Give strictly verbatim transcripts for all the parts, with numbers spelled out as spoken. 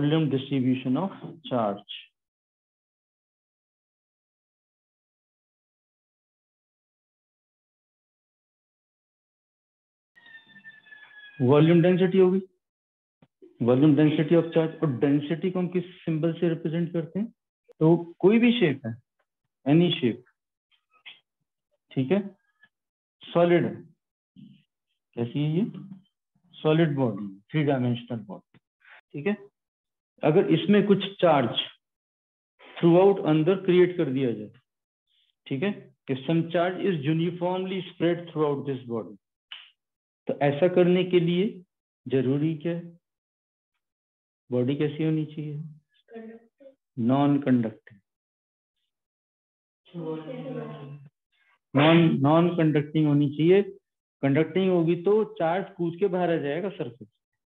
Volume distribution of charge. Volume density होगी, volume density of charge. और density को हम किस सिंबल से रिप्रेजेंट करते हैं? तो कोई भी शेप है, एनी शेप, ठीक है, सॉलिड है, कैसी है ये? Solid body, three dimensional body, ठीक है। अगर इसमें कुछ चार्ज थ्रू आउट अंदर क्रिएट कर दिया जाए, ठीक है, कि some charge is uniformly spread throughout this body, तो ऐसा करने के लिए जरूरी क्या है? बॉडी कैसी होनी चाहिए? Non conducting. Non non conducting होनी चाहिए। कंडक्टिंग होगी तो चार्ज कूद के बाहर आ जाएगा सरफेस।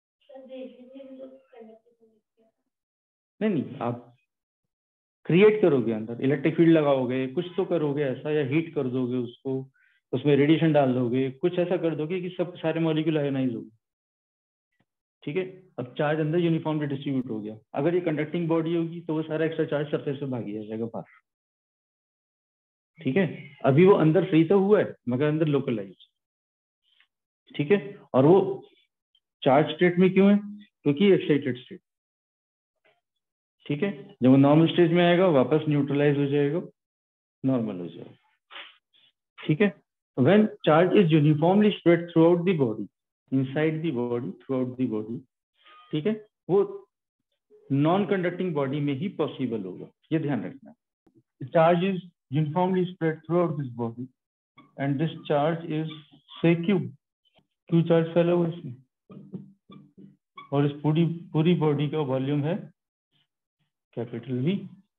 नहीं नहीं, आप क्रिएट करोगे अंदर, इलेक्ट्रिक फील्ड लगाओगे, कुछ तो करोगे ऐसा, या हीट कर दोगे उसको, उसमें रेडिएशन डाल दोगे, कुछ ऐसा कर दोगे कि सब सारे मॉलिक्यूल आयोनाइज हो गए, ठीक है। अब चार्ज अंदर यूनिफॉर्मली डिस्ट्रीब्यूट हो गया। अगर ये कंडक्टिंग बॉडी होगी तो वो सारा एक्स्ट्रा चार्ज सरफेस पे भाग जाएगा बाहर, ठीक है। अभी वो अंदर फ्री तो हुआ है मगर अंदर लोकलाइज, ठीक है। और वो चार्ज स्टेट में क्यों है? क्योंकि एक्साइटेड स्टेट, ठीक है। जब वो नॉर्मल स्टेज में आएगा वापस न्यूट्रलाइज हो जाएगा, नॉर्मल हो जाएगा, ठीक है। When charge is uniformly spread throughout the body, inside the body, throughout the body, ठीक है, वो नॉन कंडक्टिंग बॉडी में ही पॉसिबल होगा, ये ध्यान रखना। Charge is uniformly spread throughout this body and this charge is say q, q charge फैला हुआ इसमें, और इस पूरी पूरी बॉडी का वॉल्यूम है capital V.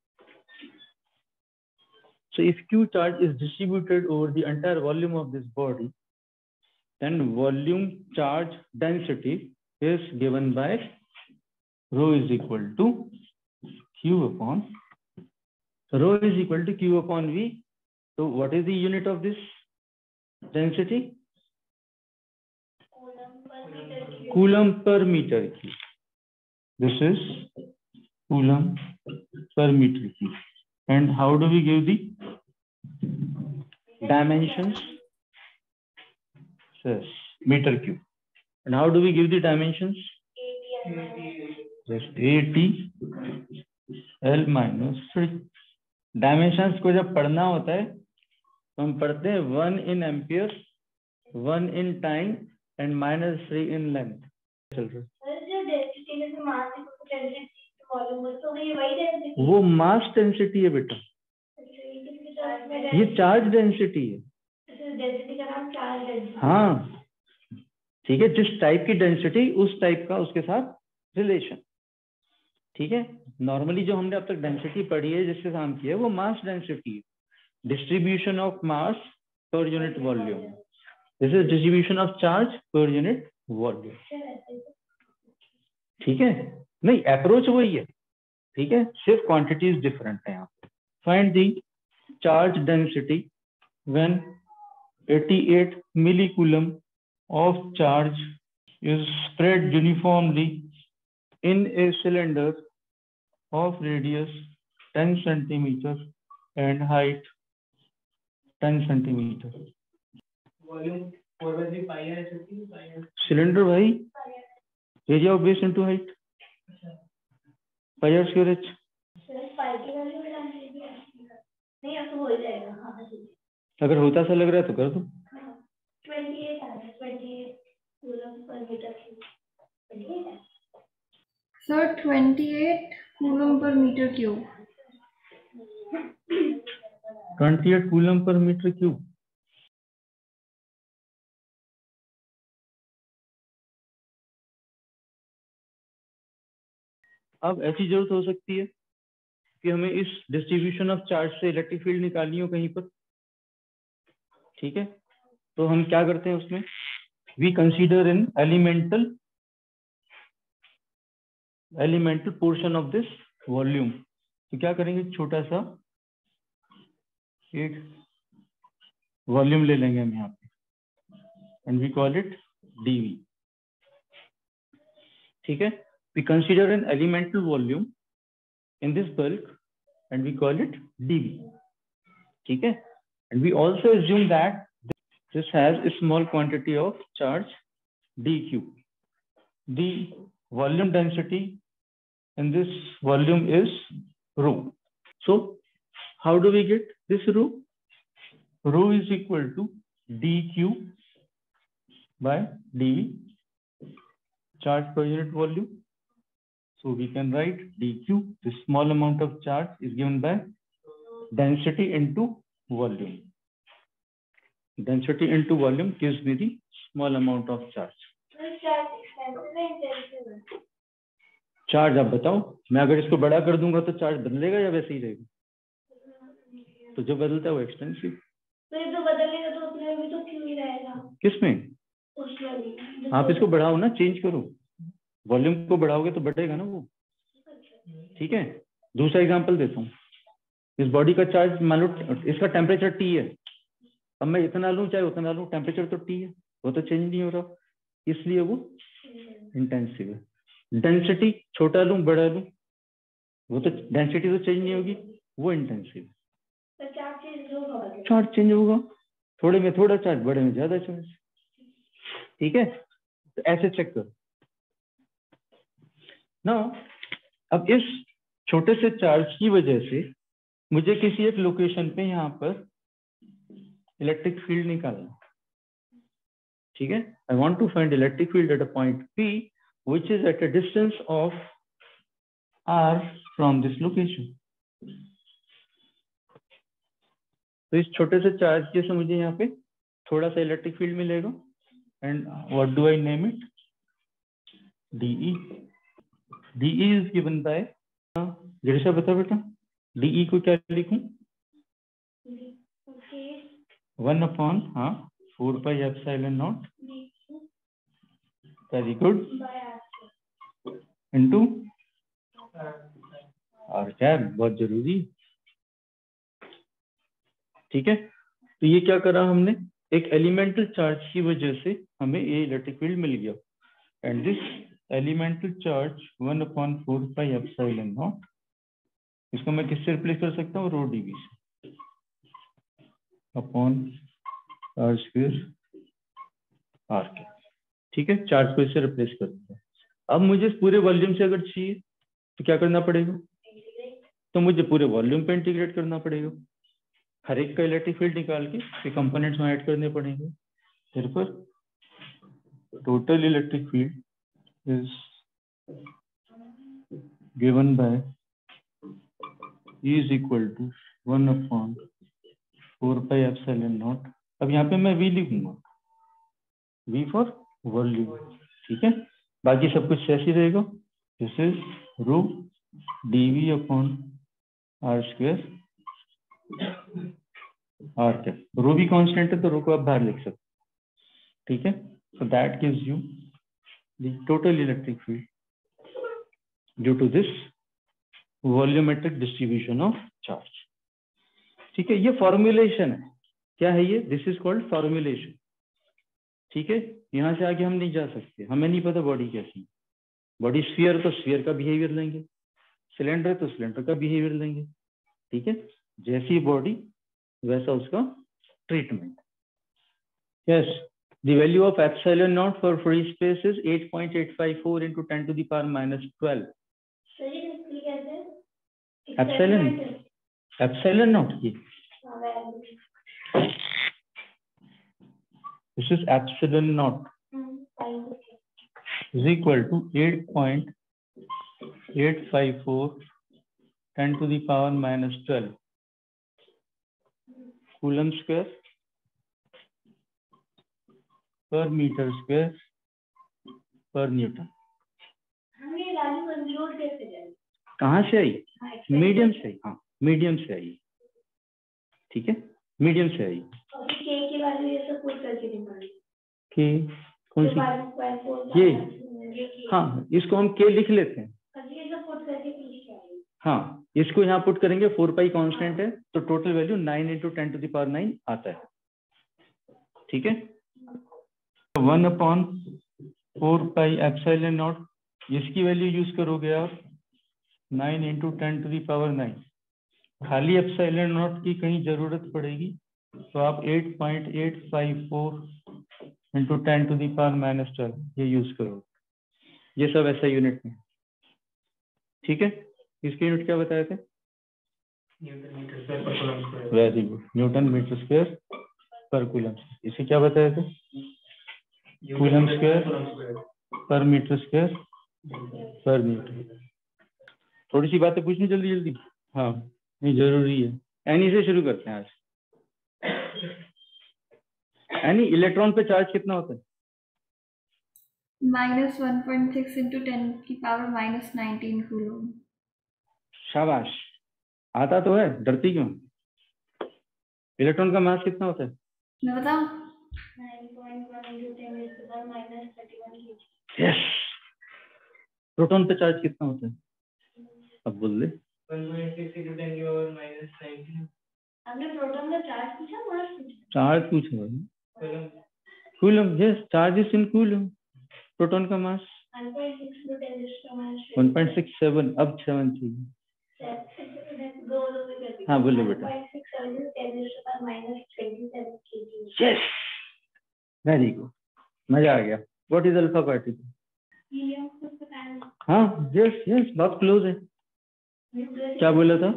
So if Q charge is distributed over the entire volume of this body, then volume charge density is given by rho is equal to Q upon, rho is equal to Q upon V. So what is the unit of this density? Coulomb per meter cube. This is Coulomb per meter cube. And how do we give the dimensions? Yes, meter cube. And how do we give the dimensions? Just eighty L minus three. Dimensions को जब पढ़ना होता है तो हम पढ़ते हैं one in ampere, one in time and minus three in length. चल रहा वो मास डेंसिटी है बेटा, ये चार्ज डेंसिटी है। हाँ ठीक है, जिस टाइप की डेंसिटी उस टाइप का उसके साथ रिलेशन, ठीक है। नॉर्मली जो हमने अब तक डेंसिटी पढ़ी है, जिससे काम किया है, वो मास डेंसिटी है, distribution of mass per unit volume. This is distribution of charge per unit volume, ठीक है। नहीं, अप्रोच वही है, ठीक है, सिर्फ क्वांटिटीज डिफरेंट है यहाँ पे। Find the charge density when eighty-eight millicoulomb of charge is spread uniformly in a cylinder of radius ten centimeter and height ten centimeter. Volume four by three pi r is fifty pi r. Cylinder भाई, area of base into height. pi r square h. नहीं अब तो हो जाएगा। हाँ अगर होता सा लग रहा है तो कर दो। twenty-eight आ रहा है, twenty-eight coulomb per metre cube. Sir twenty-eight coulomb per metre cube. twenty-eight coulomb per metre cube. अब ऐसी जरूरत हो सकती है कि हमें इस डिस्ट्रीब्यूशन ऑफ चार्ज से इलेक्ट्रिक फील्ड निकालनी हो कहीं पर, ठीक है। तो हम क्या करते हैं उसमें, we consider in elemental elemental portion of this volume. तो क्या करेंगे, छोटा सा एक वॉल्यूम ले लेंगे हम यहाँ पे and we call it dV, ठीक है। we consider an elemental volume in this bulk and we call it D V. ठीक है? And we also assume that this has a small quantity of charge D Q. The volume density in this volume is rho. So how do we get this rho? Rho is equal to dq by dv, charge per unit volume. So we can write dq, the small amount of charge is given by density into volume. Density into volume gives me the small amount of charge. Charge आप बताओ, मैं अगर इसको बड़ा कर दूंगा तो charge बदलेगा या वैसे ही रहेगा? तो जो बदलता है वो एक्सपेंसिव। तो ये तो बदलेगा तो उसमें भी तो क्यों ही रहेगा? किसमें? उसमें। आप इसको बढ़ाओ ना, चेंज करो, वॉल्यूम को बढ़ाओगे तो बढ़ेगा ना वो। ठीक है, दूसरा एग्जांपल देता हूँ। इस बॉडी का चार्ज मान लो, इसका टेम्परेचर टी है। अब मैं इतना लूँ चाहे उतना लूँ, टेम्परेचर तो टी है, वो तो चेंज नहीं हो रहा, इसलिए वो इंटेंसिव है। डेंसिटी छोटा लूं बड़ा लूं, वो तो डेंसिटी तो चेंज नहीं होगी, वो इंटेंसिव है। चार्ज चेंज होगा, थोड़े में थोड़ा चार्ज, बड़े में ज्यादा चार्ज। ठीक है, तो ऐसे चेक करो ना। अब इस छोटे से चार्ज की वजह से मुझे किसी एक लोकेशन पे यहाँ पर इलेक्ट्रिक फील्ड निकालना। ठीक है, I want to find electric field at a point P which is at a distance of r from this location. तो इस छोटे से चार्ज के से मुझे यहाँ पे थोड़ा सा इलेक्ट्रिक फील्ड मिलेगा, and what do I name it? dE. dE is given by, जैसा बता बेटा, dE को क्या लिखूं? वन अपॉन हाँ four pi epsilon naught, very good, into r cap, बहुत जरूरी। ठीक है, तो ये क्या करा हमने, एक एलिमेंटल चार्ज की वजह से हमें ये इलेक्ट्रिक फील्ड मिल गया, and this elemental charge one upon four pi epsilon naught, इसको मैं किससे रिप्लेस कर सकता हूँ? रो डीवी से, upon r square r cap. ठीक है, चार्ज को इससे रिप्लेस कर दिया। अब मुझे पूरे वॉल्यूम से अगर चाहिए तो क्या करना पड़ेगा? तो मुझे पूरे वॉल्यूम पे इंटीग्रेट करना पड़ेगा, हर एक का इलेक्ट्रिक फील्ड निकाल के फिर कंपोनेंट्स में ऐड करने पड़ेंगे। फिर पर total electric field is given by E is equal to one upon four pi epsilon naught. अब यहाँ पे मैं V लिखूंगा, V फॉर वॉल्यूम। ठीक है, बाकी सब कुछ ऐसे ही रहेगा। This is rho dV upon r square r cap. Rho भी कांस्टेंट है तो रो को आप बाहर लिख सकते। ठीक है, so that gives you the total electric field due to this volumetric distribution of charge. ठीक है, ये फॉर्मुलेशन है। क्या है ये? This is called formulation. ठीक है, यहाँ से आगे हम नहीं जा सकते, हमें नहीं पता बॉडी कैसी। बॉडी स्फीयर तो स्फीयर का बिहेवियर लेंगे, सिलेंडर तो सिलेंडर का बिहेवियर लेंगे। ठीक है, जैसी बॉडी वैसा उसका treatment. Yes, the value of epsilon naught for free space is eight point eight five four into ten to the power minus twelve. Epsilon epsilon naught की this is epsilon naught is equal to eight point eight five four ten to the power minus twelve coulomb square per meter square per newton। कहाँ से आई? Medium से आई। हाँ, medium से आई। ठीक है, medium से आई। के कौन सी? ये, हाँ, इसको हम के लिख लेते हैं। हाँ, इसको यहाँ पुट करेंगे, फोर पाई कांस्टेंट है तो total value nine into ten to the power nine आता है। ठीक है, one upon four pi epsilon naught इसकी वैल्यू यूज करोगे आप nine into ten to the power nine. खाली एप्सिलॉन नॉट की कहीं जरूरत पड़ेगी तो आप eight point eight five four into ten to the power minus twelve ये यूज करो। ये सब ऐसा यूनिट में, ठीक है। इसके यूनिट क्या बताए थे? Very good, newton metre square per coulomb. इसे क्या बताए थे? Coulomb square per metre square per newton. थोड़ी सी बातें पूछनी जल्दी जल्दी। हाँ नहीं जरूरी है। एनी से शुरू करते हैं आज। एनी, इलेक्ट्रॉन पे चार्ज कितना होता है? Minus one point six into ten की पावर माइनस नाइनटीन कूलम। शाबाश, आता तो है, डरती क्यों? इलेक्ट्रॉन का मास कितना होता है? मैं बताऊं? यस। प्रोटॉन पे चार्ज कितना होता है? अब बोल दे। हमने प्रोटॉन का चार्ज पूछा, मास पूछा? चार्ज पूछा। Coulomb, yes, charge is in coulomb. Proton का mass one point six seven. अब सेवन चाहिए। हाँ बोलो बेटा। यस, वेरी गुड, मजा आ गया। What is alpha particle? हाँ यस यस, बहुत क्लोज है। क्या बोला था?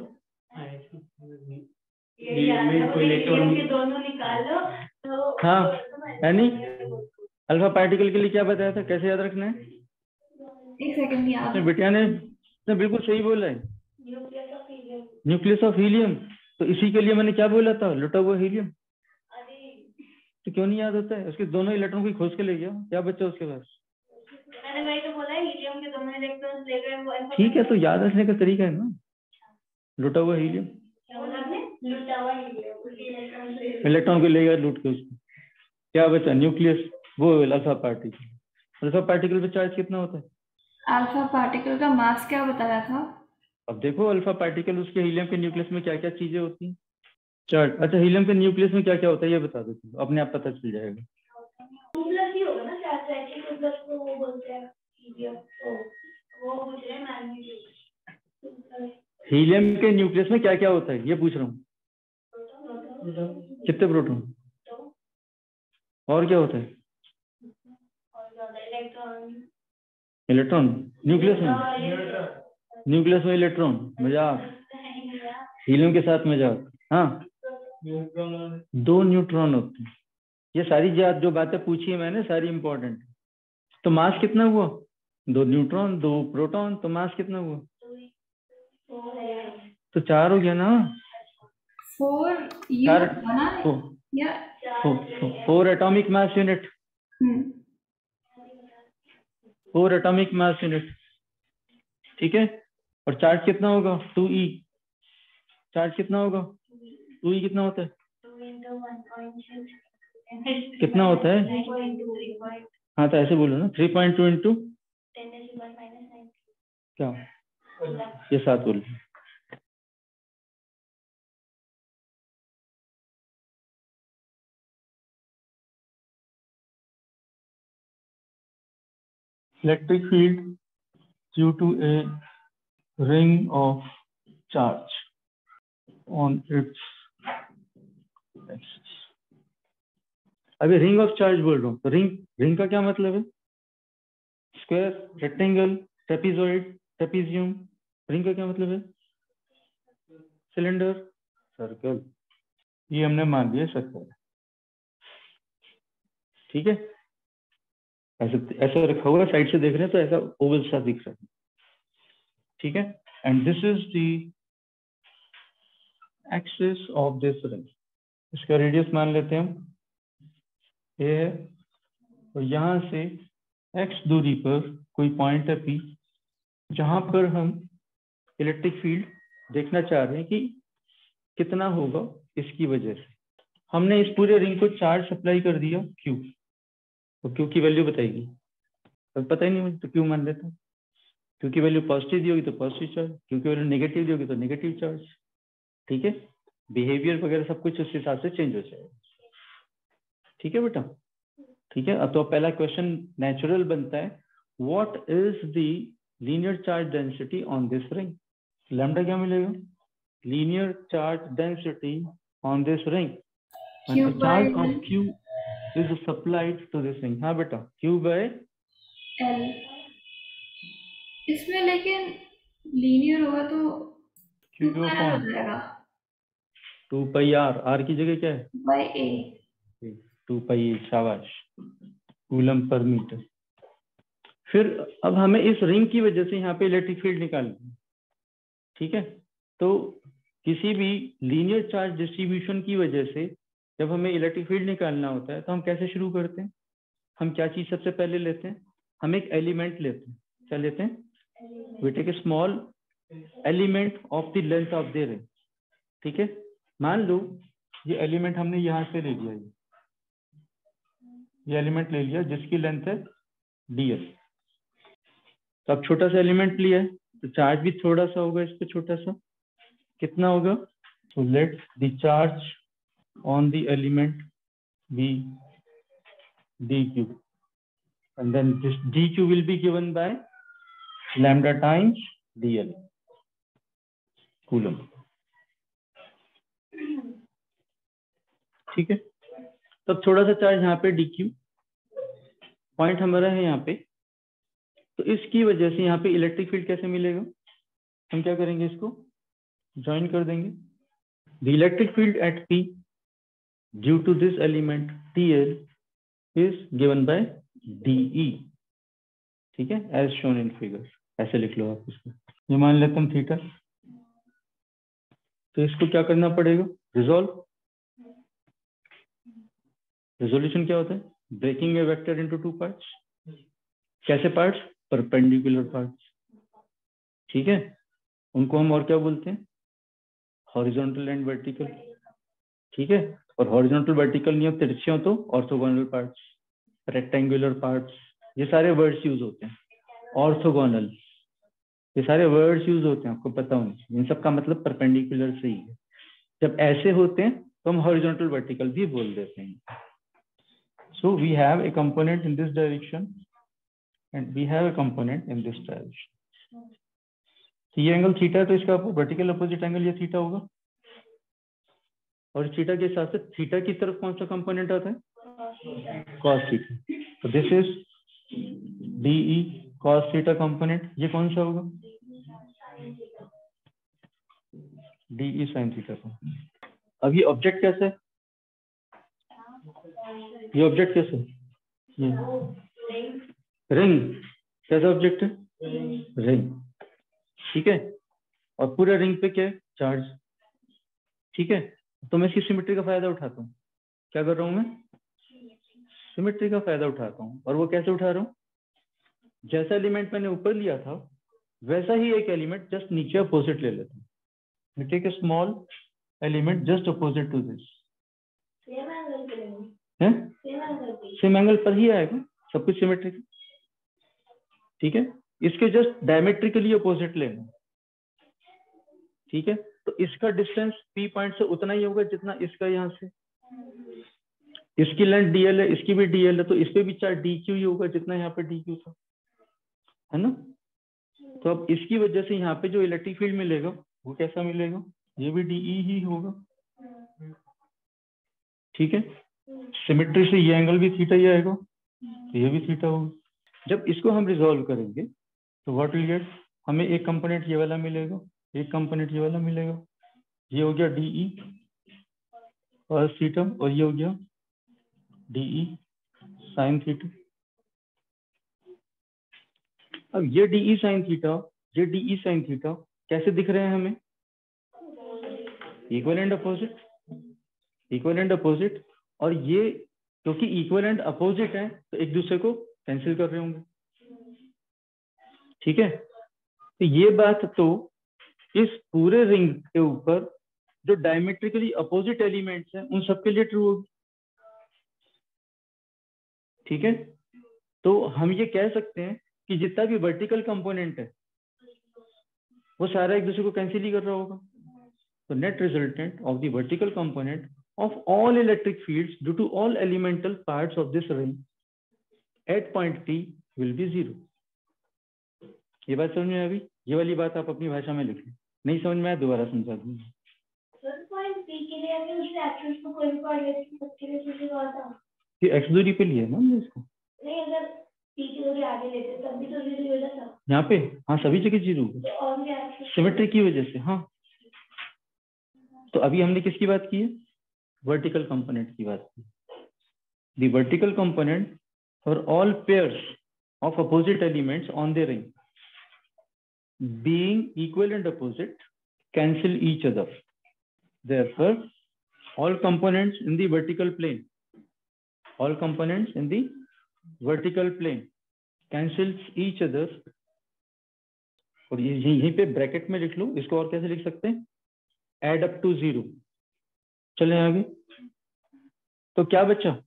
हाँ यानी अल्फा पार्टिकल के लिए क्या बताया था, कैसे याद रखना है? एक सेकंड याद। बिटिया ने, ने बिल्कुल सही बोला है, न्यूक्लियस ऑफ हीलियम। तो इसी के लिए मैंने क्या बोला था, लुटा हुआ हीलियम। तो क्यों नहीं याद होता है? उसके दोनों इलेक्ट्रॉन को खोज के ले गया, क्या बच्चा उसके पास? मैंने वही तो बोला, हीलियम के दोनों इलेक्ट्रॉन्स ले गए। ठीक है, तो याद रखने का तरीका है ना, लुटा हुआ हीलियम। लुटा हुआ हीलियम, इलेक्ट्रॉन को ले गया लूट के उसको, क्या बचा? न्यूक्लियस, वो अल्फा पार्टिकल। अल्फा पार्टिकल पे चार्ज कितना होता है? अल्फा पार्टिकल का मास क्या बताया था? अब देखो अल्फा पार्टिकल, उसके हीलियम के न्यूक्लियस में क्या क्या चीजें होती हैं, चार्ज। अच्छा, हीलियम के न्यूक्लियस में क्या क्या होता है ये बता दो, अपने आप पता चल जाएगा। टू प्लस ही होगा ना, चार्ज है टू प्लस को वो बोलते हैं हीलियम। तो वो पूछ रहे हैं मैग्नीट्यूड। हीलियम के न्यूक्लियस में क्या क्या होता है ये पूछ रहा हूँ। कितने प्रोटॉन और क्या होता है? इलेक्ट्रॉन न्यूक्लियस में, न्यूक्लियस में इलेक्ट्रॉन, मजाक, हीलियम के साथ मजाक। हाँ, दो न्यूट्रॉन होते हैं। ये सारी जो बातें पूछी है मैंने सारी इंपॉर्टेंट। तो मास कितना हुआ? दो न्यूट्रॉन दो प्रोटॉन, तो मास कितना हुआ? तो चार हो गया ना। फोर चार, या four atomic mass unit, four atomic mass unit, ठीक है। और चार्ज कितना होगा? To E. चार्ज कितना होगा? टू ई कितना होता है? कितना होता है? हाँ तो ऐसे बोलो ना, थ्री पॉइंट टू इंटू क्या, ये सात बोलो। Electric field due to a ring of charge on its axis। अभी रिंग ऑफ चार्ज बोल रहा हूँ, तो रिंग, रिंग का क्या मतलब है? Square, rectangle, trapezoid, trapezium. Ring का क्या मतलब है? Cylinder, circle. ये हमने मान लिया सर्कल, ठीक है। ऐसे ऐसा रखा हुआ, साइड से देख रहे हैं तो ऐसा ओवल सा दिख रहा है, ठीक है। And this is the axis of this ring. इसका रेडियस मान लेते हैं हम, ये है। और यहां से एक्स दूरी पर कोई पॉइंट है पी, जहां पर हम इलेक्ट्रिक फील्ड देखना चाह रहे हैं कि कितना होगा इसकी वजह से। हमने इस पूरे रिंग को चार्ज सप्लाई कर दिया क्यू, तो क्यू की वैल्यू बताएगी, तो पता ही नहीं मुझे, तो क्यू मान लेता हूँ। क्यू की वैल्यू पॉजिटिव दी होगी तो पॉजिटिव चार्ज, क्यू की वैल्यू नेगेटिव दी होगी तो नेगेटिव चार्ज, ठीक है। बिहेवियर वगैरह सब कुछ उस हिसाब से चेंज हो जाएगा, ठीक है बेटा, ठीक है। अब तो पहला क्वेश्चन नेचुरल बनता है, what is the linear charge density on this ring? Lambda क्या मिलेगा? linear charge density on this ring. And the charge of Q is supplied to this ring. हाँ बेटा, Q by L. इसमें लेकिन linear होगा तो Q हो जाएगा टू पाई आर, आर की जगह क्या है? बाय ए, टू पाई ए, शाबाश, कूलम पर मीटर। फिर अब हमें इस रिंग की वजह से यहाँ पे इलेक्ट्रिक फील्ड निकालनी है, ठीक है। तो किसी भी लीनियर चार्ज डिस्ट्रीब्यूशन की वजह से जब हमें इलेक्ट्रिक फील्ड निकालना होता है तो हम कैसे शुरू करते हैं? हम क्या चीज सबसे पहले लेते हैं? हम एक एलिमेंट लेते हैं। क्या लेते हैं? We take a small element of the length of the ring, ठीक है। मान लो ये एलिमेंट हमने यहाँ से ले लिया, ये ये एलिमेंट ले लिया जिसकी लेंथ है डीएस। तो अब छोटा सा एलिमेंट लिया है तो चार्ज भी थोड़ा सा होगा इस पे, छोटा सा। कितना होगा? So let the charge on the element be dq and then this dq will be given by lambda times dl coulomb, ठीक है। तब थोड़ा सा चार्ज यहाँ पे dq पॉइंट हमारा है यहाँ पे, तो इसकी वजह से यहाँ पे इलेक्ट्रिक फील्ड कैसे मिलेगा? हम क्या करेंगे, इसको ज्वाइन कर देंगे। The electric field at p due to this element tl is given by de, ठीक है, एज शोन इन फिगर। ऐसे लिख लो आप इसको। ये मान लेते हम थीटा, तो इसको क्या करना पड़ेगा? रिजॉल्व। रिजोल्यूशन क्या होता है? Breaking a vector into two parts. कैसे पार्ट्स? परपेंडिकुलर पार्ट्स, ठीक है। उनको हम और क्या बोलते हैं? हॉरिजॉन्टल एंड वर्टिकल, ठीक है। और हॉरिजॉन्टल वर्टिकल नहीं हो, तिरछे हो तो ऑर्थोगोनल पार्ट्स, रेक्टेंगुलर पार्ट्स, ये सारे वर्ड्स यूज होते हैं। ऑर्थोगोनल, ये सारे वर्ड्स यूज होते हैं, आपको पता होना चाहिए। इन सब का मतलब परपेंडिकुलर से ही है। जब ऐसे होते हैं तो हम हॉरिजॉन्टल वर्टिकल भी बोल देते हैं। So we have a component in this direction and we have a component in this direction. तो ये एंगल थीटा है, तो इसका वर्टिकल अपोजिट एंगल ये थीटा होगा। और थीटा के साथ से थीटा की तरफ कौन सा कंपोनेंट आता है? Cos theta. तो this is dE cos theta component. ये कौन सा होगा? डीई साइन थीटा का। अब ये ऑब्जेक्ट कैसा है? ये ऑब्जेक्ट कैसा है? रिंग। कैसा ऑब्जेक्ट है? रिंग, ठीक है। और पूरा रिंग पे क्या है? चार्ज, ठीक है। तो मैं इसकी सिमेट्री का फायदा उठाता हूँ। क्या कर रहा हूँ मैं? सिमेट्री का फायदा उठाता हूँ। और वो कैसे उठा रहा हूँ? जैसा एलिमेंट मैंने ऊपर लिया था वैसा ही एक एलिमेंट जस्ट नीचे अपोजिट ले लेता हूँ। Take a small element just opposite to this, same angle पर ही आएगा, सब कुछ सिमेट्रिक, ठीक है। इसके जस्ट डायमेट्रिकली अपोजिट लेना, ठीक है। तो इसका डिस्टेंस P पॉइंट से उतना ही होगा जितना इसका यहाँ से। इसकी लेंथ dl है, इसकी भी dl है, तो इस पे भी चार्ज dq ही होगा जितना यहाँ पे dq था, है ना। तो अब इसकी वजह से यहाँ पे जो इलेक्ट्रिक फील्ड मिलेगा वो कैसा मिलेगा? ये भी de ही होगा, ठीक है। सिमेट्री से ये एंगल भी थीटा ही आएगा, तो ये भी थीटा होगा। जब इसको हम रिजॉल्व करेंगे तो व्हाट विल गेट? हमें एक कंपोनेंट ये वाला मिलेगा, एक कंपोनेंट ये वाला मिलेगा। ये हो गया डीई और थीटा, और ये हो गया डीई साइन थीटा। अब ये डीई साइन थीटा, ये डीई साइन थीटा कैसे दिख रहे हैं हमें? Equal and opposite, equal and opposite. और ये क्योंकि इक्वल एंड अपोजिट है तो एक दूसरे को कैंसिल कर रहे होंगे, ठीक है। तो ये बात तो इस पूरे रिंग के ऊपर जो डायमेट्रिकली अपोजिट एलिमेंट्स हैं उन सबके लिए ट्रू होगी, ठीक है। तो हम ये कह सकते हैं कि जितना भी वर्टिकल कंपोनेंट है वो सारा एक दूसरे को कैंसिल ही कर रहा होगा। तो net resultant of the vertical component of all electric fields due to all elemental parts of this ring at point P will be zero. ये बात समझ में आ गई? ये वाली बात आप अपनी भाषा में लिख लें, नहीं समझ में आया दोबारा समझा दूंगा। कि एक्स दूरी पे लिया ना हमने इसको, नहीं अगर पी की दूरी आगे लेते तब भी तो जीरो हो जाता यहाँ पे। हाँ सभी जगह जीरो होगा सिमेट्री की वजह से। हाँ तो अभी हमने किसकी बात की है? वर्टिकल कंपोनेंट की बात की। The vertical component for all pairs of opposite elements on the ring being equal and opposite cancel each other. Therefore, all components in the vertical plane, all components in the vertical plane cancels each other. और ये यहीं पे bracket में लिख लो इसको, और कैसे लिख सकते हैं? add up to zero. चलें आगे। तो क्या बचा?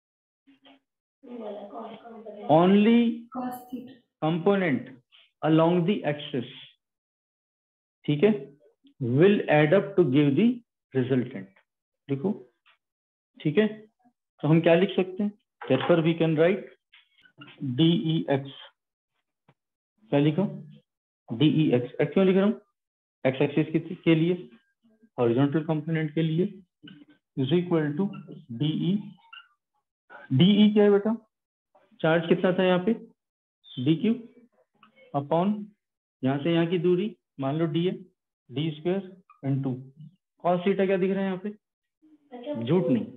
Only component along the axis, ठीक है, will add up to give the resultant. देखो ठीक है, तो हम क्या लिख सकते हैं? Therefore we can write dex, क्या लिखा? dex, x क्यों लिख रहा हूँ? x एक्सिस के लिए, हॉरिजॉन्टल कंपोनेंट के लिए, is equal to de. de क्या है बेटा? चार्ज कितना था यहाँ पे? डी क्यू अपॉन यहाँ से यहाँ की दूरी मान लो डी है, d square n two. Cos theta क्या दिख रहा है यहाँ पे? झूठ नहीं,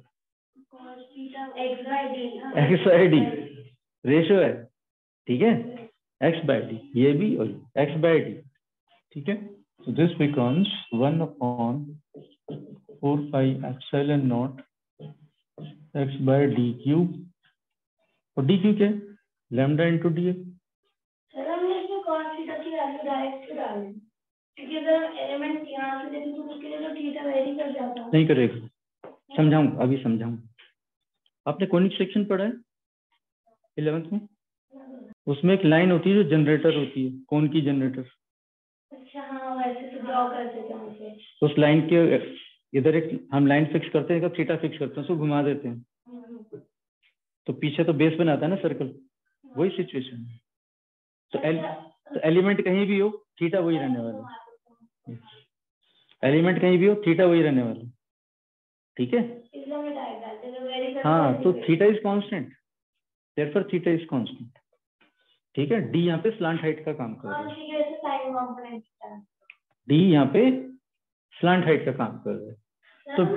एक्स बाई डी रेशियो है, ठीक है, एक्स बाई डी, ये भी और एक्स बाई डी, ठीक है। So this becomes one upon four pi epsilon naught x by d q, और डी क्यू क्या है? लैम्डा इंटू डी है। सर हमने इसमें cos थीटा की वैल्यू डायरेक्ट से डाल दी, क्योंकि अगर एलिमेंट यहाँ से देखें तो उसके लिए तो थीटा वेरी कर जाता है। नहीं करेगा, समझाऊंगा, अभी समझाऊंगा। आपने कॉनिक सेक्शन पढ़ा है इलेवेंथ में? उसमें एक लाइन होती है जो जनरेटर होती है, कौन की जनरेटर। अच्छा हाँ, वैसे तो ड्रॉ कर देते हैं उसे। उस लाइन के इधर एक हम लाइन फिक्स करते हैं, थीटा फिक्स करते हैं, उसको घुमा देते हैं, तो पीछे तो बेस बनाता है ना सर्कल, वही सिचुएशन है। तो एल तो एलिमेंट कहीं भी हो थीटा वही रहने वाला, एलिमेंट कहीं भी हो थीटा वही रहने वाला, ठीक है। हाँ तो theta is constant, therefore theta is constant, ठीक है। डी यहाँ पे स्लांट हाइट का काम कर रहा है, डी यहाँ पे स्लांट हाइट का काम कर रहा है। तो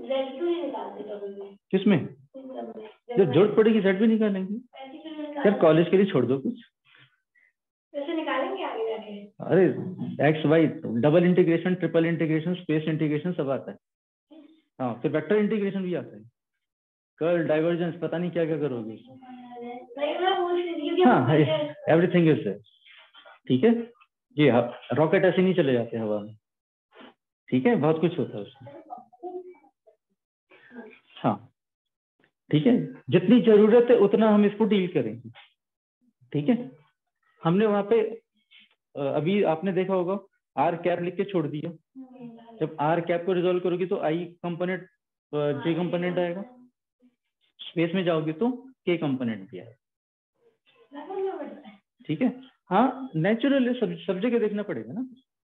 किसमें जब जरूरत पड़ेगी सेट भी निकालेंगे यार, कॉलेज के लिए छोड़ दो कुछ। वैसे निकालेंगे आगे जाके। अरे x y double integration, triple integration, space integration सब आता है। हाँ फिर वेक्टर इंटीग्रेशन भी आता है, कर्ल, डाइवर्जेंस, पता नहीं क्या क्या करोगे। हाँ एवरीथिंग इज देयर, ठीक है। ये रॉकेट ऐसे नहीं चले जाते हवा में, ठीक है, बहुत कुछ होता है उसमें। हाँ ठीक है, जितनी जरूरत है उतना हम इसको डील करेंगे, ठीक है। हमने वहां पे अभी आपने देखा होगा आर कैप लिख के छोड़ दिया, जब आर कैप को रिजॉल्व करोगे तो आई कंपोनेंट जे कंपोनेंट आएगा, स्पेस में जाओगे तो के कंपोनेंट भी आएगा, ठीक है। हाँ नेचुरल सब सब जगह देखना पड़ेगा ना,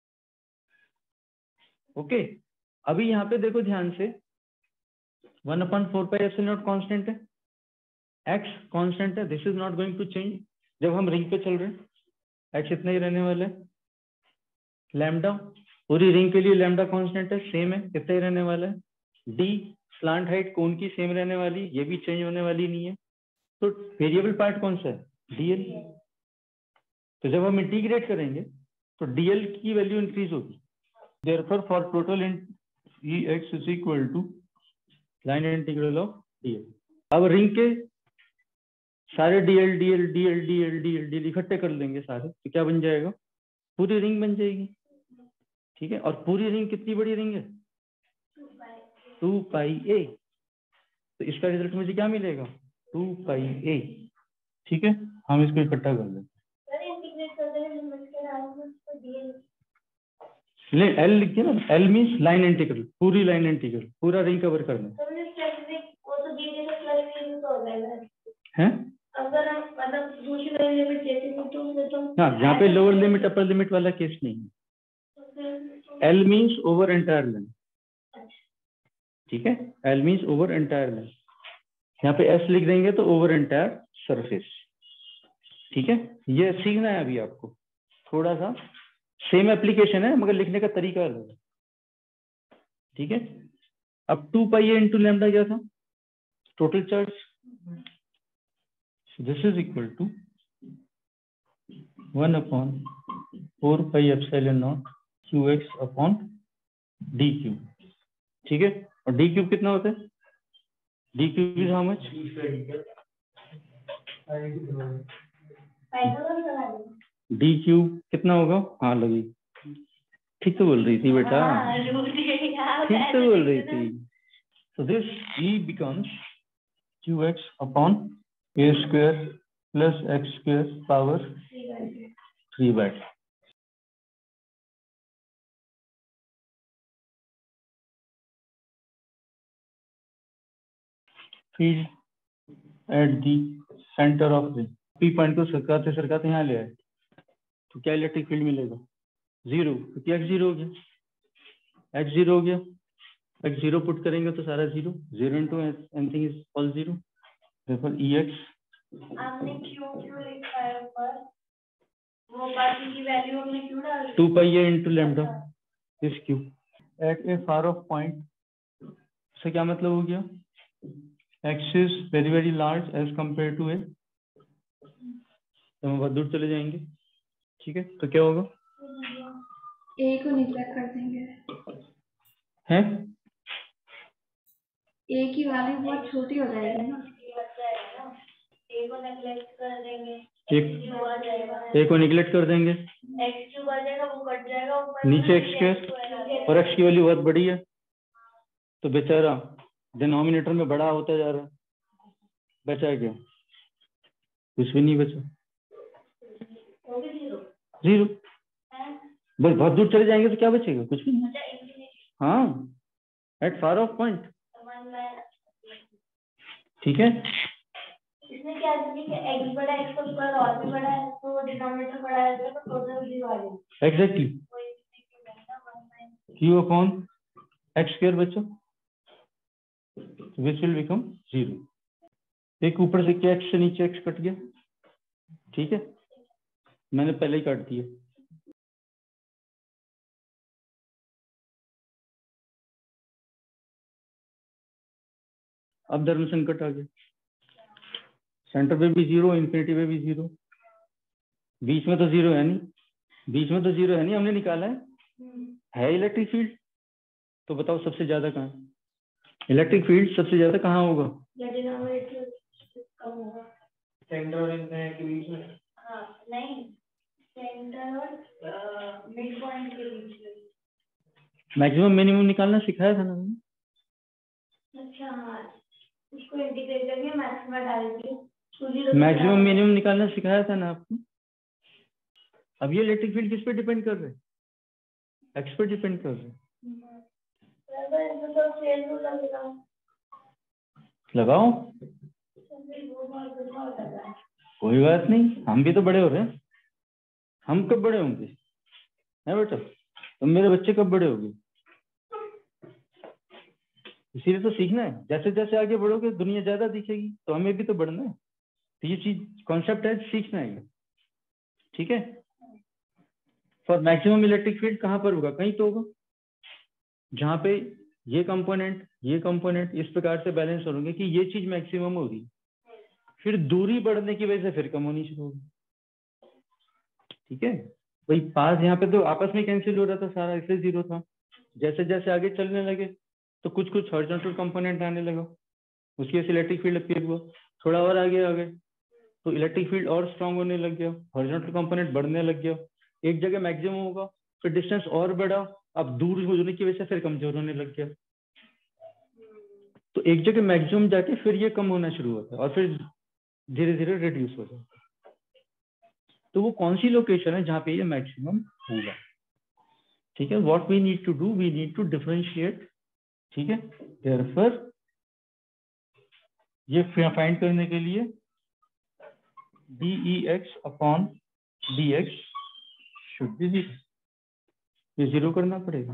ओके। अभी यहाँ पे देखो ध्यान से, one upon four pi epsilon naught constant है, एक्स कांस्टेंट है, this is not going to change. जब हम रिंग पे चल रहे हैं एक्स इतना ही रहने वाला है, लैम्डा पूरी रिंग के लिए लैम्डा कांस्टेंट है, सेम है, इतना ही रहने वाला है। डी स्लांट हाइट कोन की सेम रहने वाली, ये भी चेंज होने वाली नहीं है। तो वेरिएबल पार्ट कौन सा है? डीएल। तो जब हम इंटीग्रेट करेंगे तो डीएल की वैल्यू इंक्रीज होगी, therefore for total in E x is equal to line integral of dl. अब रिंग के सारे dl dl dl dl dl dl इकट्ठे कर लेंगे सारे, तो क्या बन जाएगा? पूरी रिंग बन जाएगी, ठीक है। और पूरी रिंग कितनी बड़ी रिंग है? Two pi a. तो इसका रिजल्ट मुझे क्या मिलेगा? टू पाई ए, ठीक है। हम इसको इकट्ठा कर लेंगे, एल लिखिए ना, एल मीन्स लाइन इंटीग्रल, पूरी लाइन इंटीग्रल, पूरा रिंग कवर करना है। हैं? अगर हम मतलब दूसरी वाली लिमिट जैसे भी तो तो हाँ, यहाँ पे लोअर लिमिट अपर लिमिट वाला केस नहीं है। L means over entire length, ठीक है, l means over entire length, यहाँ पे एस लिख देंगे तो ओवर एंटायर सरफेस, ठीक है। ये सीखना है अभी आपको, थोड़ा सा सेम एप्लीकेशन है मगर लिखने का तरीका अलग है, ठीक है। अब टू पाई ए इंटू लैम्डा क्या था, total charge, this is equal to one upon four pi epsilon naught q x upon d cube, ठीक है। और डी क्यूब कितना होता है, d cube is how much, d cube कितना होगा, हाँ लगी, ठीक तो बोल रही थी बेटा, ठीक तो बोल रही थी। So this E becomes Q x upon A square plus X square power three by two. Field at the center of the P point को सरकाते सरकाते यहाँ ले आए तो क्या इलेक्ट्रिक फील्ड मिलेगा, जीरो, क्योंकि एक्स जीरो हो गया, एक्स जीरो हो गया, एक्स जीरो पुट करेंगे तो सारा zero, zero into anything is all zero, therefore E x आपने क्यों क्यों लिखा है ऊपर, वो बाकी की वैल्यू हमने क्यों डाल दी, two pi A into lambda is Q at a far off point, से क्या मतलब हो गया, X is very very large as compare to A, तो हम बहुत दूर चले जाएंगे, ठीक है। तो क्या होगा, ए को निगलेक्ट कर देंगे, हैं ए की वैल्यू बहुत छोटी हो जाएगी ना, ए को नेगलेक्ट कर देंगे, एक ए को निगलेक्ट कर देंगे, एक्स क्यूब आ जाएगा, वो कट जाएगा, नीचे एक्स स्क्वायर और एक्स की वैल्यू बहुत बड़ी है तो बेचारा डिनोमिनेटर में बड़ा होता जा रहा है, बचा क्या, कुछ भी नहीं बचा, जीरो, बस बहुत दूर चले जाएंगे तो क्या बचेगा, कुछ भी नहीं, हाँ एट फार ऑफ पॉइंट, ठीक है। इसमें क्या है कि x बड़ा x का स्क्वायर और भी बड़ा है तो डिनोमिनेटर बड़ा है तो टोटल जीरो आ जाएगा, exactly, q upon X square बच्चों, विच विल बिकम जीरो, एक ऊपर से क्या एक्स से नीचे एक्स कट गया, ठीक है, मैंने पहले ही काट दिया। अब धर्म संकट आ गया, सेंटर पे भी जीरो, इंफिनिटी पे भी जीरो, बीच में तो जीरो है नहीं, बीच में तो जीरो है नहीं, हमने निकाला है, है इलेक्ट्रिक फील्ड, तो बताओ सबसे ज्यादा कहाँ है, इलेक्ट्रिक फील्ड सबसे ज्यादा कहाँ होगा, सेंटर और इनफिनिटी के बीच में, हाँ नहीं सेंटर और मिड पॉइंट के बीच में, मैक्सिमम मिनिमम निकालना सिखाया था ना मैंने, अच्छा हाँ उसको इंटीग्रेट करके मैक्सिमम डाल दिए, मैक्सिमम मिनिमम निकालना सिखाया था ना आपको। अब ये इलेक्ट्रिक फील्ड किस पे डिपेंड कर रहे हैं, एक्स पे डिपेंड कर रहे हैं, लगाओ कोई बात नहीं, हम भी तो बड़े हो रहे हैं, हम कब बड़े होंगे, है बेटा, तुम मेरे बच्चे कब बड़े होंगे, इसीलिए तो सीखना है, जैसे जैसे आगे बढ़ोगे दुनिया ज्यादा दिखेगी तो हमें भी तो बढ़ना है, तो ये चीज कॉन्सेप्ट है, सीखना है, ठीक है। फॉर मैक्सिमम इलेक्ट्रिक फील्ड कहाँ पर होगा, कहीं तो होगा जहाँ पे ये कंपोनेंट ये कंपोनेंट इस प्रकार से बैलेंस होंगे कि ये चीज मैक्सिमम होगी, फिर दूरी बढ़ने की वजह से फिर कम होनी शुरू होगी, ठीक है। वही पास यहाँ पे तो आपस में कैंसिल हो रहा था सारा, इसलिए जीरो था, जैसे जैसे आगे चलने लगे तो कुछ कुछ हॉरिजॉन्टल कंपोनेंट आने लगा, उसकी वजह से इलेक्ट्रिक फील्ड अपीयर हुआ, थोड़ा और आगे आ गए तो इलेक्ट्रिक फील्ड और स्ट्रांग होने लग गया, हॉरिजॉन्टल कंपोनेंट बढ़ने लग गया, एक जगह मैक्सिमम होगा फिर डिस्टेंस और बढ़ा, अब दूर होने की वजह से फिर कमजोर होने लग गया, तो एक जगह मैक्सिमम जाके फिर ये कम होना शुरू होता है और फिर धीरे धीरे रिड्यूस हो जाता है, तो वो कौन सी लोकेशन है जहाँ पे ये मैक्सिमम होगा, ठीक है। What we need to do, we need to differentiate, ठीक है। देयरफॉर ये फाइंड करने के लिए D E X upon D X should be zero, ये जीरो करना पड़ेगा।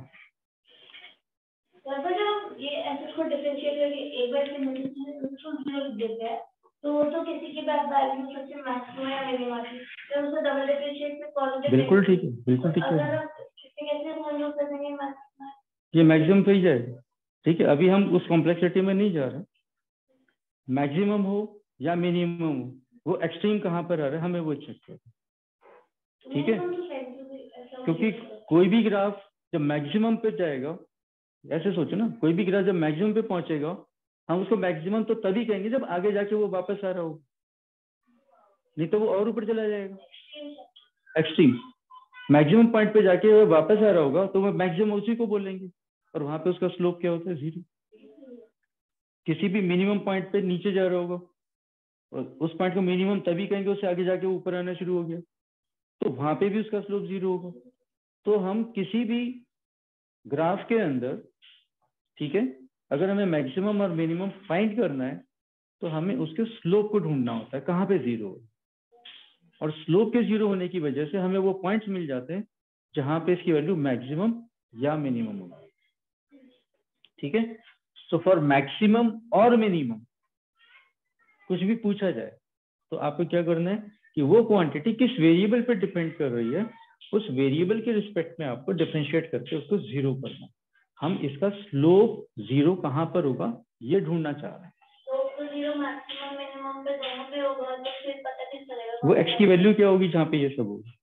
ये ऐसे को डिफरेंशिएट करके एक बार से मल्टीप्लाई उसको जीरो लिख देते हैं तो वो तो किसी की बात वैल्यू सबसे मैक्सिमम या मिनिमम है तो उसको डबल डिफरेंशिएट में पॉजिटिव। बिल्कुल ठीक है, बिल्कुल ठीक है। अगर आप किसी कैसे हम लोग करेंगे मैक्सिमम, ये मैक्सिमम पे ही जाएगा। ठीक है, अभी हम उस कॉम्प्लेक्सिटी में नहीं जा रहे। मैक्सिमम हो या मिनिमम हो, वो एक्सट्रीम कहाँ पर आ रहा है हमें वो चेक करना। ठीक है, क्योंकि कोई भी ग्राफ जब मैक्सिमम पे जाएगा, ऐसे सोचो ना, कोई भी ग्राफ जब मैक्सिमम पे पहुंचेगा हम उसको मैक्सिमम तो तभी कहेंगे जब आगे जाके वो वापस आ रहा हो, नहीं तो वो और ऊपर चला जाएगा। एक्सट्रीम मैक्सिमम पॉइंट पे जाके वो वापस आ रहा होगा तो वो मैक्सिमम उसी को बोलेंगे, और वहां पे उसका स्लोप क्या होता है, जीरो। किसी भी मिनिमम पॉइंट पे नीचे जा रहा होगा और उस पॉइंट को मिनिमम तभी कहेंगे उससे आगे जाके ऊपर आना शुरू हो गया, तो वहां पे भी उसका स्लोप जीरो होगा। तो हम किसी भी ग्राफ के अंदर, ठीक है, अगर हमें मैक्सिमम और मिनिमम फाइंड करना है तो हमें उसके स्लोप को ढूंढना होता है कहाँ पे जीरो है, और स्लोप के जीरो होने की वजह से हमें वो पॉइंट्स मिल जाते हैं जहां पे इसकी वैल्यू मैक्सिमम या मिनिमम होगी। ठीक है, सो फॉर मैक्सिमम और मिनिमम कुछ भी पूछा जाए तो आपको क्या करना है कि वो क्वांटिटी किस वेरिएबल पे डिपेंड कर रही है, उस वेरिएबल के रिस्पेक्ट में आपको डिफरेंशिएट करके उसको जीरो करना। हम इसका स्लोप जीरो कहाँ पर होगा ये ढूंढना चाह रहे हैं। तो जीरो मैक्सिमम मिनिमम पे दोनों पे होगा तो फिर पता नहीं चलेगा वो एक्स की वैल्यू क्या होगी जहाँ पे ये सब होगा।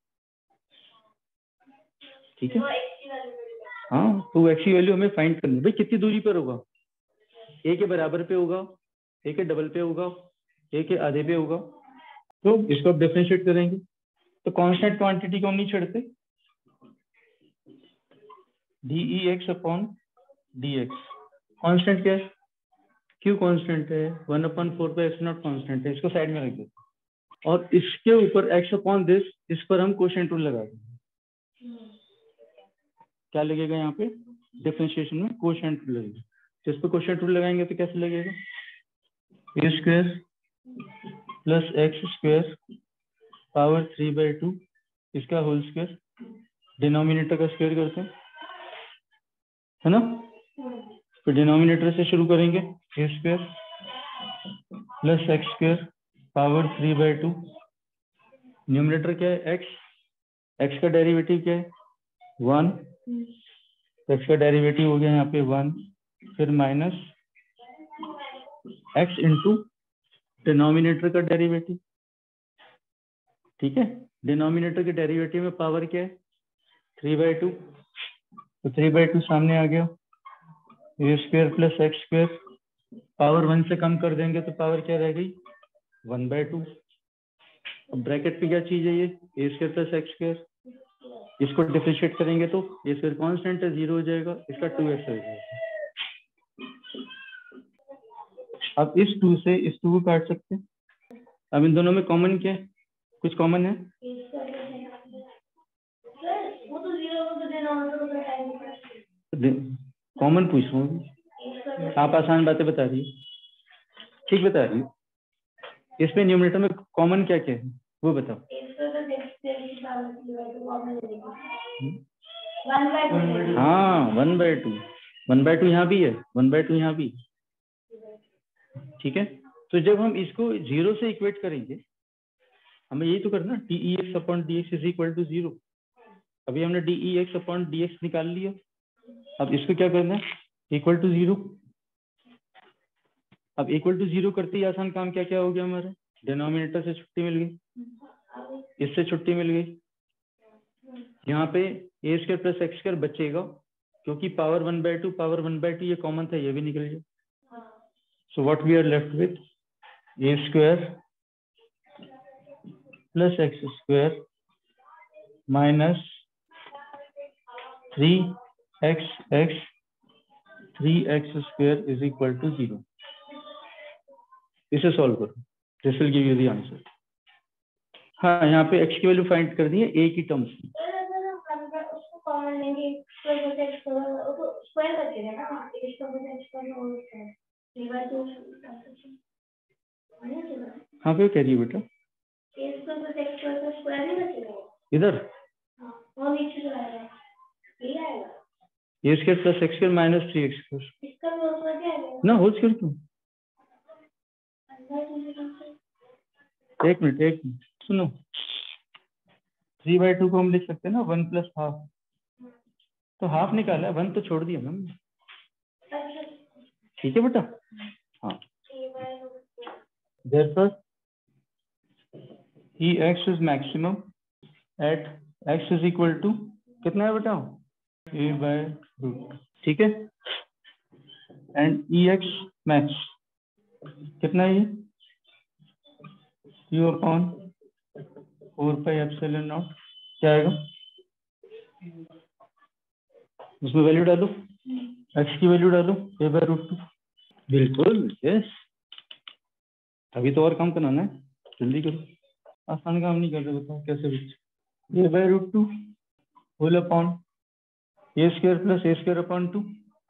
ठीक है, हाँ, तो एक्स की वैल्यू हमें फाइंड करनी है। भाई कितनी दूरी पर होगा, ए के बराबर पे होगा, ए के डबल पे होगा, ए के आधे पे होगा, तो इसको आप डिफरेंशिएट करेंगे तो कांस्टेंट क्वांटिटी को हम नहीं छेड़ते। D E X upon D X constant क्या है, क्यों कांस्टेंट है, वन अपॉन फोर पे एक्स नॉट कांस्टेंट है, इसको साइड में रख देते और इसके ऊपर एक्स अपॉन दिस, इस पर हम कोशेंट रूल लगा देंगे। क्या लगेगा यहाँ पे डिफरेंशिएशन में कोशेंट रूल लगेगा। जिस पर कोशेंट रूल लगाएंगे तो कैसे लगेगा, A square plus X square power three by two इसका होल स्क्वायर, डिनोमिनेटर का स्क्वायर करते हैं, है ना। तो डिनोमिनेटर से शुरू करेंगे, A square plus X square power three by two, numerator क्या है एक्स, एक्स का डेरिवेटिव क्या है वन, एक्स का डेरिवेटिव हो गया यहाँ पे वन, फिर माइनस एक्स इंटू डिनोमिनेटर का डेरिवेटिव। ठीक है, डिनोमिनेटर के डेरिवेटिव में पावर क्या है थ्री बाई टू, तो थ्री बाई टू सामने आ गया, A square plus X square, power one से कम कर देंगे तो पावर क्या रह गई वन बाई टू। अब ब्रैकेट पे क्या चीज है ये, A square plus X square, इसको डिफरेंशिएट करेंगे तो ए स्क्वायर कांस्टेंट है जीरो हो जाएगा, इसका टू एक्स हो जाएगा। अब इस टू से इस टू को काट सकते हैं। अब इन दोनों में कॉमन क्या है, कुछ कॉमन है, कॉमन पूछ रहा हूँ, आप आसान बातें बता रही है, ठीक बता रही है। इसमें न्यूमरेटर में कॉमन क्या क्या है वो बताओ। हाँ one by two, one by two यहाँ भी है, वन बाई टू यहाँ भी। ठीक है, तो जब हम इसको जीरो से इक्वेट करेंगे हमें यही तो करना, D E X upon D X is equal to zero. अभी हमने D E X upon D X निकाल लिया, अब इसको क्या करना है इक्वल टू जीरो। अब इक्वल टू जीरो करते ही आसान काम क्या क्या हो गया हमारा, डिनोमिनेटर से छुट्टी मिल गई, इससे छुट्टी मिल गई, यहाँ पे A square plus X square बचेगा क्योंकि power one by two power one by two ये कॉमन था, ये भी निकल गया। So what we are left with A square plus X square minus three X X three X square is equal to zero. इसे solve करो, this will give you the answer. हाँ, यहाँ पे एक्स की वैल्यू फाइंड कर दी है ए की terms में। हाँ, क्या कह रही है बेटा, इधर A square plus X square minus three X square ना होल स्क्वायर क्यों? एक मिनट एक मिनट सुनो, थ्री बाई टू को हम लिख सकते हैं ना वन प्लस हाफ, तो हाफ निकाला है, वन तो छोड़ दिया मैम। ठीक है बेटा, हाँ therefore E x is maximum at x is equal to कितना है बेटा? a by root, ठीक है। एंड E x max कितना है? q upon four pi epsilon naught, क्या आएगा? उसमें वैल्यू डालो, x की वैल्यू डालो a by root टू। बिल्कुल यस, अभी तो और काम कराना है, जल्दी करो, आसान काम नहीं कर रहे, बताओ कैसे बच्चे। A by root two whole upon A square plus A square upon two,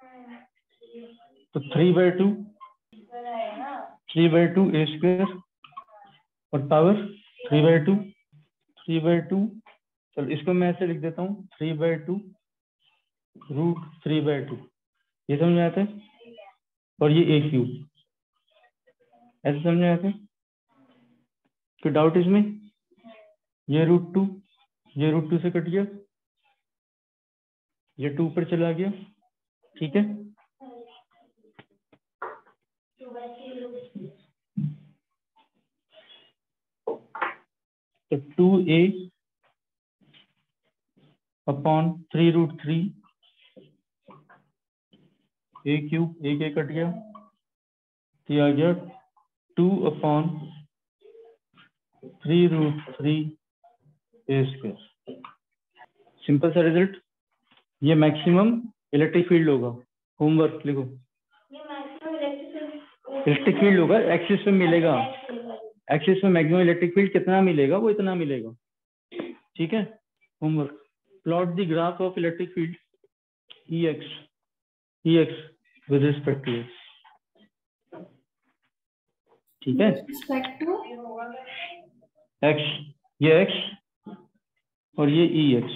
तो three by two three by two A square और power three by two three by two चलो इसको मैं ऐसे लिख देता हूँ, three by two root three by two, ये समझ में आता है? और ये ए क्यूब, ऐसे समझ में आता है? कोई डाउट इसमें? ये रूट टू ये रूट टू से कट गया, ये टू पर चला गया, ठीक है। तो two A upon three root three A cube, एक ए कट गया, तो आ गया two upon three root three A square. Simple सा रिजल्ट, ये मैक्सिमम इलेक्ट्रिक फील्ड होगा। होमवर्क लिखो, इलेक्ट्रिक फील्ड होगा, एक्सिस में मिलेगा, एक्सिस में मैक्सिमम इलेक्ट्रिक फील्ड कितना मिलेगा वो इतना मिलेगा, ठीक है। Homework, plot the graph of electric field E X E X with respect to X, ठीक है। रिस्पेक्ट टू एक्स, ये एक्स और ये ई एक्स,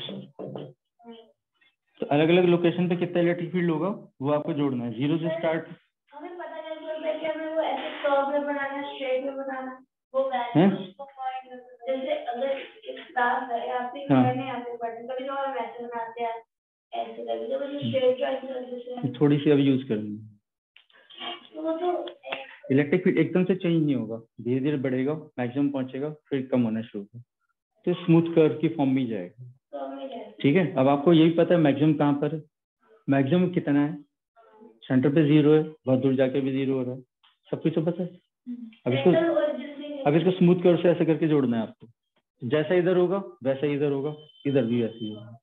तो अलग अलग लोकेशन पे कितना इलेक्ट्रिक फील्ड होगा वो आपको जोड़ना है, जीरो से स्टार्ट। हमें पता चल सकता है कि हमें वो ऐसे कर्व में बनाना है, स्ट्रेट में बनाना, वो वैल्यू को पॉइंट, जैसे अगर एक ग्राफ है यहाँ पे मैंने यहाँ पे पढ़ा, कभी तो हम ऐसे बनाते हैं ऐसे, कभी तो मुझे स्ट्रेट का थोड़ी सी अब यूज करनी है। वो तो इलेक्ट्रिक फील्ड एकदम से चेंज नहीं होगा, धीरे धीरे बढ़ेगा, मैक्सिमम पहुंचेगा, फिर कम होना शुरू होगा, तो स्मूथ कर्व की फॉर्म में जाएगा, ठीक है। अब आपको यही पता है मैक्सिमम कहाँ पर है, मैक्सिमम कितना है, सेंटर पे जीरो है, बहुत दूर जाके भी जीरो हो रहा है, सब कुछ तो पता है। अब इसको अब इसको स्मूथ कर्व से ऐसे करके जोड़ना है आपको, जैसा इधर होगा वैसा इधर होगा, इधर भी वैसे ही होगा,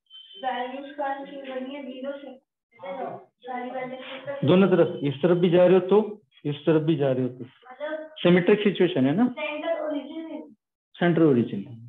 दोनों तरफ, इस तरफ भी जा रहे हो तो इस तरफ भी जा रहे हो तो सिमेट्रिक सिचुएशन है ना, सेंटर ओरिजिन,